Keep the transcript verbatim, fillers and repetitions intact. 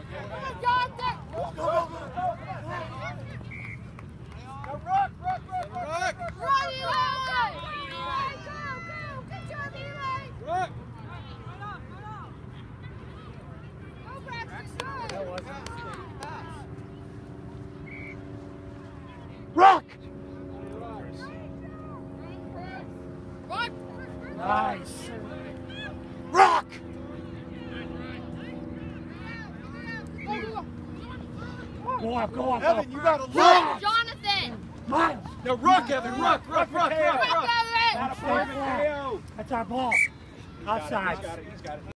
Rock! Rock! Nice! Rock! Go up, go up, Evan, go. you gotta look! Jonathan! Miles! No, Ruck, Evan, Ruck, Ruck, Ruck, Ruck, Rock, Ruck! Evan! That's our ball. That's our ball. Outside. He's got it, he's got it.